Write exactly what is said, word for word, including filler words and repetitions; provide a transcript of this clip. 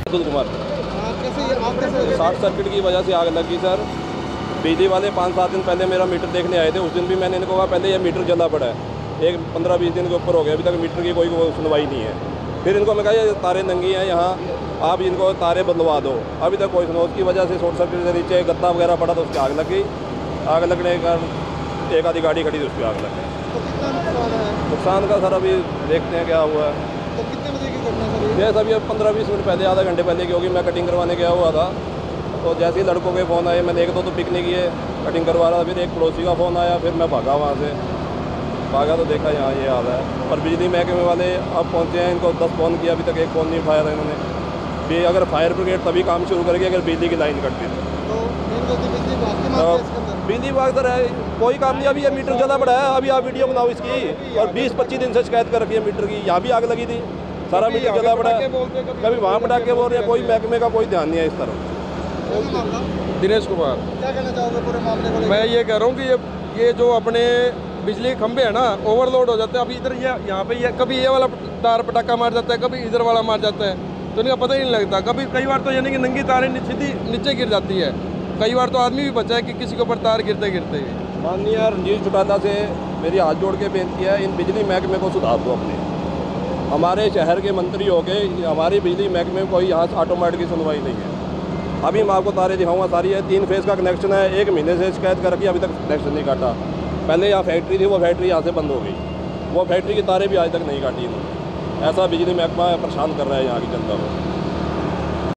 Kumar. Short circuit की वजह से आग लगी सर। बिजली वाले पाँच सात दिन पहले मेरा मीटर देखने आए थे। उस दिन भी मैंने इनको कहा पहले ये मीटर जला पड़ा है, एक पंद्रह बीस दिन के ऊपर हो गया, अभी तक मीटर की कोई सुनवाई नहीं है। फिर इनको मैं कहा ये तारे नंगी हैं यहाँ, आप इनको तारे बदलवा दो, अभी तक कोई सुनो। उसकी वजह से शॉर्ट सर्किट से नीचे गत्ता वगैरह पड़ा तो उसकी आग लग गई। आग लगने के कारण एक आधी गाड़ी खड़ी थी, उसकी आग लग गई। तो कितना नुकसान है? नुकसान का सर अभी देखते हैं क्या हुआ है। तो कितने बजे की घटना सर? ये सब ये पंद्रह बीस मिनट पहले, आधा घंटे पहले की होगी। मैं कटिंग करवाने गया हुआ था, तो जैसे ही लड़कों के फ़ोन आए, मैंने एक दो तो पिकनिक किए, कटिंग करवा रहा था। फिर एक पड़ोसी का फ़ोन आया, फिर मैं भागा वहाँ से। भागा तो देखा यहाँ ये हाल है। और बिजली महकमे वाले अब पहुँचे हैं, इनको दस फ़ोन किया, अभी तक एक फ़ोन नहीं उठाया था इन्होंने भी। अगर फायर ब्रिगेड तभी काम शुरू करेगी अगर बिजली की लाइन कटती तो। तो मेन गलती बिजली विभाग की मानते हैं इसके अंदर? बिजली विभाग सर है, कोई काम नहीं। अभी ये मीटर जला पड़ा है, अभी आप वीडियो बनाओ इसकी। और बीस पच्चीस दिन से शिकायत कर रखी है मीटर की। यहाँ भी आग लगी थी, सारा मीटर जला पड़ा है। कभी वहाँ पटाखे बोल रहे हैं, कोई महकमे का कोई ध्यान नहीं है इस तरफ। दिनेश कुमार। क्या कहना चाहोगे पूरे मामले को? मैं ये कह रहा हूँ कि ये ये जो अपने बिजली के खंभे हैं ना, ओवरलोड हो जाते हैं। अभी इधर ये यहाँ पे ये कभी ये वाला तार पटाखा मार जाता है, कभी इधर वाला मार जाता है, तो इनका पता ही नहीं लगता। कभी कई बार तो यानी कि नंगी तारें सीधी नीचे गिर जाती है। कई बार तो आदमी भी बचा है कि किसी के ऊपर तार गिरते गिरते ही। माननीय रणजीत चौटाला से मेरी हाथ जोड़ के बेनती है, इन बिजली महकमे को सुधार दो अपने। हमारे शहर के मंत्री हो गए, हमारी बिजली महकमे में कोई यहाँ ऑटोमेटिक की सुनवाई नहीं है। अभी मैं आपको तारे दिखाऊंगा, सारी है। तीन फेज़ का कनेक्शन है, एक महीने से शिकायत कर रखी, अभी तक कनेक्शन नहीं काटा। पहले यहाँ फैक्ट्री थी, वो फैक्ट्री यहाँ से बंद हो गई, वो फैक्ट्री की तारें भी आज तक नहीं काटी इन्होंने। ऐसा बिजली महकमा परेशान कर रहा है यहाँ की जनता को।